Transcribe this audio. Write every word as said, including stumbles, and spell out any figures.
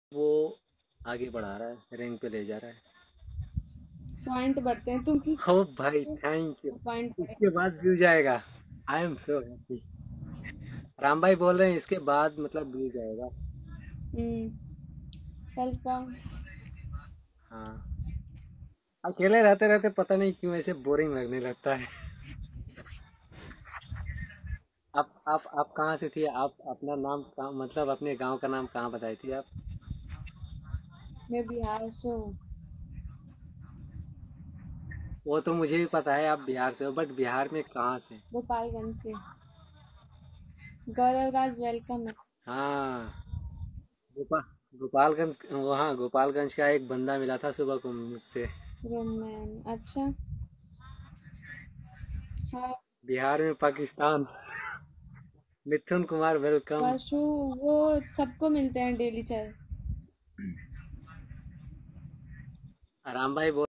वो आगे बढ़ा रहा है, रैंक पे ले जा रहा है। पॉइंट बढ़ते हैं, तुम किस हो भाई, थैंक यू। पॉइंट बढ़े? इसके बाद व्यू जाएगा। I am so happy. Ram भाई बोल रहे हैं इसके बाद मतलब व्यू जाएगा। हम्म। वेलकम। हाँ। अकेले रहते रहते पता नहीं क्यों ऐसे बोरिंग लगने लगता है। आप आप आप कहाँ से थी? आप अपना नाम कहाँ, मतलब अपने गांव का नाम कहाँ बताई थी आप? मैं बिहार से हूँ। वो तो मुझे भी पता है आप बिहार से हो, बट बिहार में कहाँ से? गोपालगंज से। गौरव राज वेलकम है। हाँ। गोपाल गोपालगंज, वहाँ गोपालगंज का एक बंदा मिला था सुबह को मुझसे। रोमैन, अच्छा। हाँ। बिहार में पाकिस्तान। मिथुन कुमार वेलकम। परसों वो सबको मिलते हैं डेली चाय। राम भाई बोल